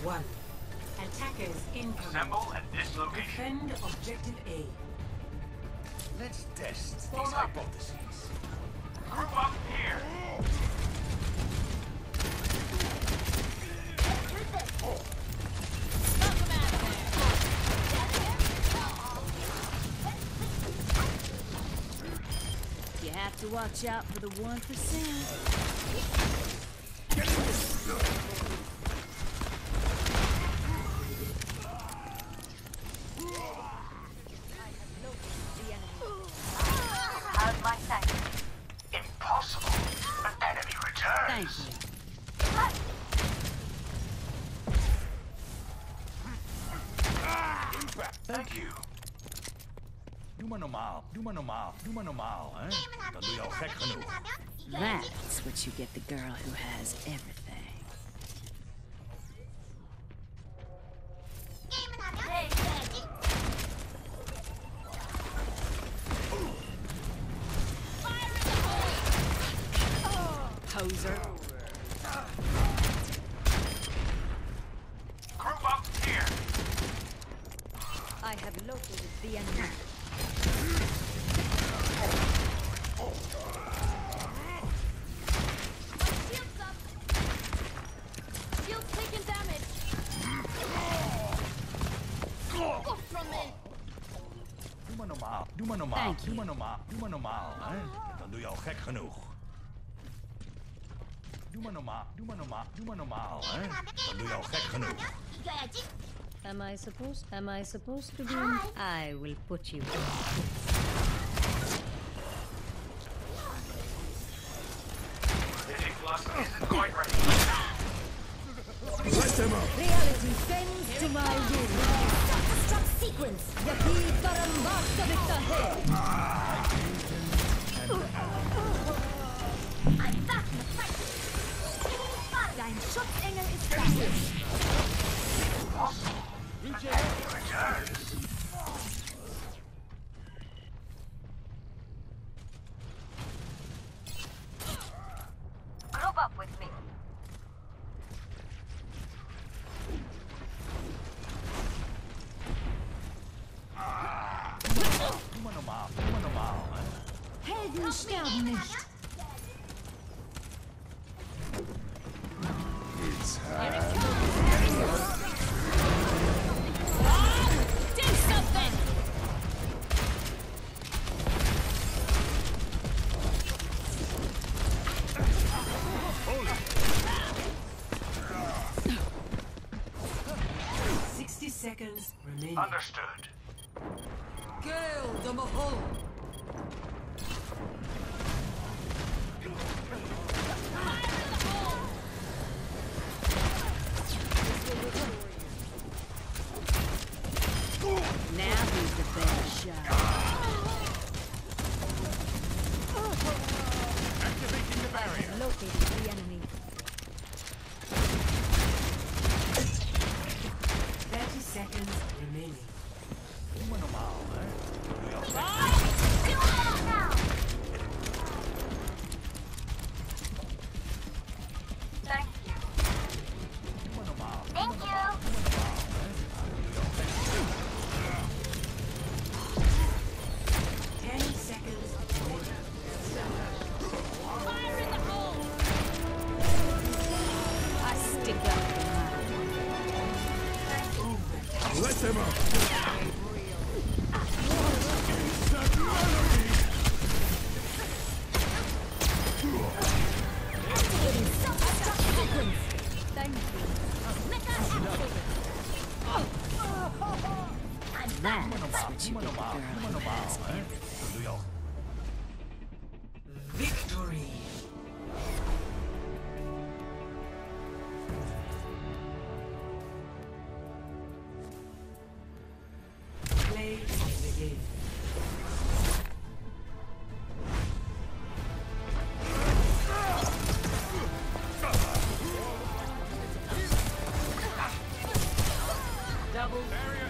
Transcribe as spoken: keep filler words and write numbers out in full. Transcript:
one. Attackers incoming. Assemble at this location. Defend objective A. Let's test these hypotheses. Group up here. You have to watch out for the one percent. How's my sight? Impossible. An enemy returns. Thank you. Thank you. Doe maar normaal, doe maar normaal, doe maar normaal, hè? Dan doe je al gek genoeg. That's what you get the girl who has everything. Poser. Group up here. I have located the enemy. Shields up! Shields taking damage! Off from me! Doe maar normaal, doe maar normaal, Thank you. doe maar normaal, doe maar normaal, hè? Dan doe je al gek genoeg. Doe maar normaal, doe maar normaal, doe maar normaal, hè? Dan doe je al gek genoeg. 이겨야지. Am I supposed? Am I supposed to be? I will put you. Digi Plus isn't quite ready. Let them up! Reality bends to my will. Self-destruct sequence. Yahid Barambasta Victor. I'm back in the fight. Dein Schutzengel ist da. Impossible. An enemy returns. Group up with me. Doe maar normaal, doe maar normaal, hè? Helden sterben nicht. Do something! Sixty seconds remaining. Understood. Gale the Mahal. Now who's the better shot? Activating the barrier. Located the enemy. Thirty seconds remaining. Doe maar normaal, hè? Dan doe je al gek. Thank you. Doe maar normaal. Thank you. Ten seconds remaining. Fire in the hole. I stick up. Let them up! Activating self-destruct sequence. Thank you. Mecha activated. I'm back in the That's fight. what Doe you maar get the normaal, girl doe maar who normaal, has hè? everything. Dan doe je al. Victory. Play of the game. Double